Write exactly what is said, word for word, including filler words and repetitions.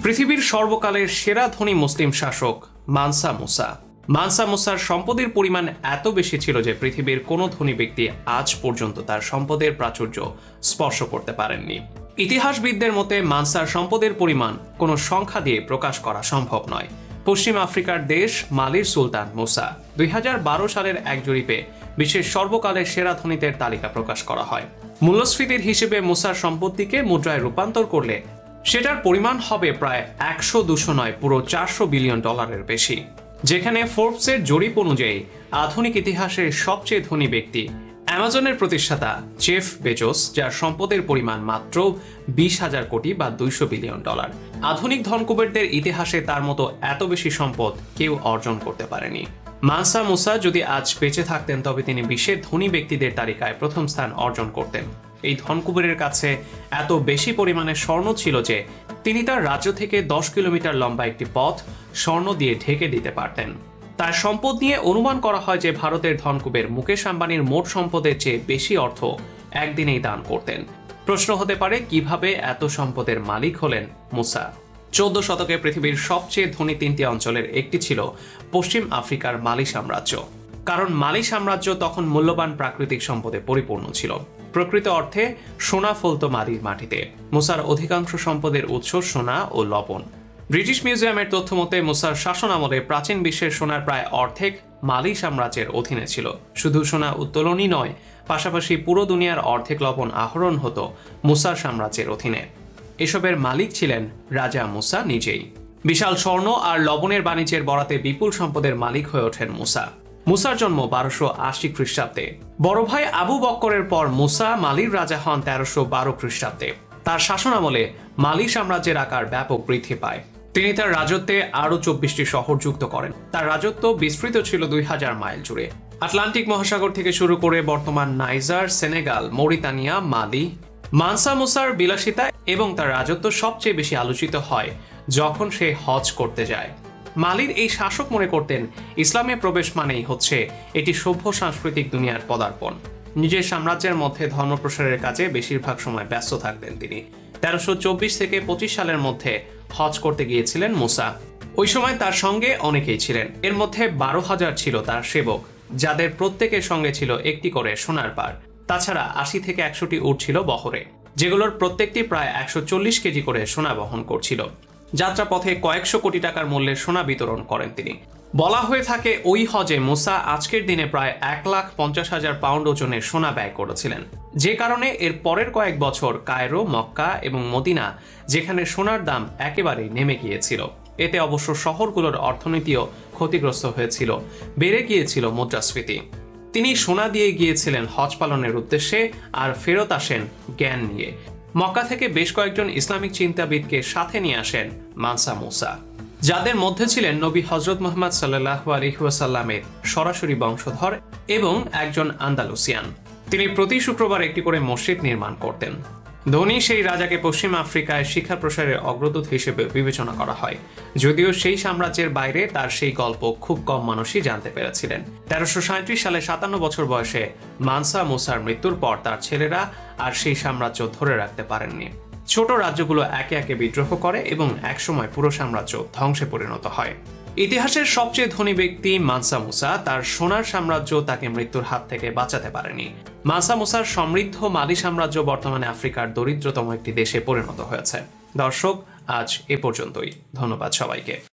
পৃথিবীর সর্বকালের সেরা ধনী মুসলিম শাসক মানসা মুসা। মানসা মুসার সম্পদের পরিমাণ এত বেশি ছিল যে পৃথিবীর কোনো ধনী ব্যক্তি আজ পর্যন্ত তার সম্পদের প্রাচুর্য স্পর্শ করতে পারেননি। ইতিহাসবিদদের মতে মানসার সম্পদের পরিমাণ কোনো সংখ্যা দিয়ে প্রকাশ করা সম্ভব নয়। পশ্চিম আফ্রিকার দেশ মালির সুলতান মুসা দুই হাজার বারো সালের এক জরিপে বিশ্বের সর্বকালের সেরা ধনীদের তালিকা প্রকাশ করা হয়। মূল্যস্ফীতির হিসেবে মুসার সম্পত্তিকে মুদ্রায় রূপান্তর করলে সেটার পরিমাণ হবে প্রায় একশো দুশো নয় পুরো চারশো বিলিয়ন ডলারের বেশি। যেখানে ফোর্বসের জরিপ অনুযায়ী আধুনিক ইতিহাসের সবচেয়ে ধনী ব্যক্তি অ্যামাজনের প্রতিষ্ঠাতা জেফ বেজোস, যার সম্পদের পরিমাণ মাত্র বিশ হাজার কোটি বা দুইশো বিলিয়ন ডলার। আধুনিক ধনকুবেরদের ইতিহাসে তার মতো এত বেশি সম্পদ কেউ অর্জন করতে পারেনি। মানসা মুসা যদি আজ বেঁচে থাকতেন তবে তিনি বিশ্বের ধনী ব্যক্তিদের তালিকায় প্রথম স্থান অর্জন করতেন। এই ধনকুবেরের কাছে এত বেশি পরিমাণে স্বর্ণ ছিল যে তিনি তার রাজ্য থেকে দশ কিলোমিটার লম্বা একটি পথ স্বর্ণ দিয়ে ঢেকে দিতে পারতেন। তার সম্পদ নিয়ে অনুমান করা হয় যে ভারতের ধনকুবের মুকেশ আম্বানির মোট সম্পদের চেয়ে বেশি অর্থ একদিনেই দান করতেন। প্রশ্ন হতে পারে, কিভাবে এত সম্পদের মালিক হলেন মুসা? চৌদ্দ শতকে পৃথিবীর সবচেয়ে ধনী তিনটি অঞ্চলের একটি ছিল পশ্চিম আফ্রিকার মালি সাম্রাজ্য। কারণ মালি সাম্রাজ্য তখন মূল্যবান প্রাকৃতিক সম্পদে পরিপূর্ণ ছিল। প্রকৃত অর্থে সোনা ফলত মালির মাটিতে। মুসার অধিকাংশ সম্পদের উৎস সোনা ও লবণ। ব্রিটিশ মিউজিয়ামের তথ্য মতে মুসার শাসন আমলে প্রাচীন বিশ্বের সোনার প্রায় অর্ধেক মালি সাম্রাজ্যের অধীনে ছিল। শুধু সোনা উত্তোলনই নয়, পাশাপাশি পুরো দুনিয়ার অর্ধেক লবণ আহরণ হতো মুসার সাম্রাজ্যের অধীনে। এসবের মালিক ছিলেন রাজা মুসা নিজেই। বিশাল স্বর্ণ আর লবণের বাণিজ্যের বরাতে বিপুল সম্পদের মালিক হয়ে ওঠেন মুসা। মুসার জন্ম বারোশো আশি খ্রিস্টাব্দে। বড় ভাই আবু বক্করের পর মুসা মালির রাজা হন তেরোশো বারো খ্রিস্টাব্দে। তার শাসন আমলে মালি সাম্রাজ্যের আকার ব্যাপক বৃদ্ধি পায়। তিনি তার রাজত্বে আরও চব্বিশটি শহর যুক্ত করেন। তার রাজত্ব বিস্তৃত ছিল দুই হাজার মাইল জুড়ে। আটলান্টিক মহাসাগর থেকে শুরু করে বর্তমান Niger, Senegal, Mauritania, Mali. Mansa মুসার বিলাসিতা এবং তার রাজত্ব সবচেয়ে বেশি আলোচিত হয় যখন সে হজ করতে যায়। মালির এই শাসক মনে করতেন ইসলামে প্রবেশ মানেই হচ্ছে এটি সভ্য সাংস্কৃতিক দুনিয়ার পদার্পণ। নিজের সাম্রাজ্যের মধ্যে ধর্ম প্রসারের কাজে বেশিরভাগ সময় ব্যস্ত থাকতেন তিনি। তেরোশো চব্বিশ থেকে পঁচিশ সালের মধ্যে হজ করতে গিয়েছিলেন মুসা। ওই সময় তার সঙ্গে অনেকেই ছিলেন। এর মধ্যে বারো হাজার ছিল তার সেবক, যাদের প্রত্যেকের সঙ্গে ছিল একটি করে সোনার পাড়। তাছাড়া আশি থেকে একশোটি উট ছিল বহরে, যেগুলোর প্রত্যেকটি প্রায় একশো চল্লিশ কেজি করে সোনা বহন করছিল। যাত্রাপথে কয়েকশো কোটি টাকার মূল্যের সোনা বিতরণ করেন তিনি। বলা হয়ে থাকে ওই হজে মুসা আজকের দিনে প্রায় এক লাখ পঞ্চাশ হাজার পাউন্ড ওজনের সোনা ব্যয় করেছিলেন, যে কারণে এর পরের কয়েক বছর কায়রো, মক্কা এবং মদিনা, যেখানে সোনার দাম একেবারেই নেমে গিয়েছিল। এতে অবশ্য শহরগুলোর অর্থনীতিও ক্ষতিগ্রস্ত হয়েছিল, বেড়ে গিয়েছিল মুদ্রাস্ফীতি। তিনি সোনা দিয়ে গিয়েছিলেন হজ পালনের উদ্দেশ্যে আর ফেরত আসেন জ্ঞান নিয়ে। মক্কা থেকে বেশ কয়েকজন ইসলামিক চিন্তাবিদকে সাথে নিয়ে আসেন মানসা মুসা, যাদের মধ্যে ছিলেন নবী হজরত মুহাম্মদ সাল্লাল্লাহু আলাইহি ওয়াসাল্লামের সরাসরি বংশধর এবং একজন আন্দালুসিয়ান। তিনি প্রতি শুক্রবার একটি করে মসজিদ নির্মাণ করতেন। ধনী সেই রাজাকে পশ্চিম আফ্রিকায় শিক্ষা প্রসারের অগ্রদূত হিসেবে বিবেচনা করা হয়, যদিও সেই সাম্রাজ্যের বাইরে তার সেই গল্প খুব কম মানুষই জানতে পেরেছিলেন। তেরোশো সাঁত্রিশ সালে সাতান্ন বছর বয়সে মানসা মুসার মৃত্যুর পর তার ছেলেরা আর সেই সাম্রাজ্য ধরে রাখতে পারেননি। ছোট রাজ্যগুলো একে একে বিদ্রোহ করে এবং একসময় পুরো সাম্রাজ্য ধ্বংসে পরিণত হয়। ইতিহাসের সবচেয়ে ধনী ব্যক্তি মানসা মুসা, তার সোনার সাম্রাজ্য তাকে মৃত্যুর হাত থেকে বাঁচাতে পারেনি। মানসা মুসার সমৃদ্ধ মালি সাম্রাজ্য বর্তমানে আফ্রিকার দরিদ্রতম একটি দেশে পরিণত হয়েছে। দর্শক, আজ এ পর্যন্তই। ধন্যবাদ সবাইকে।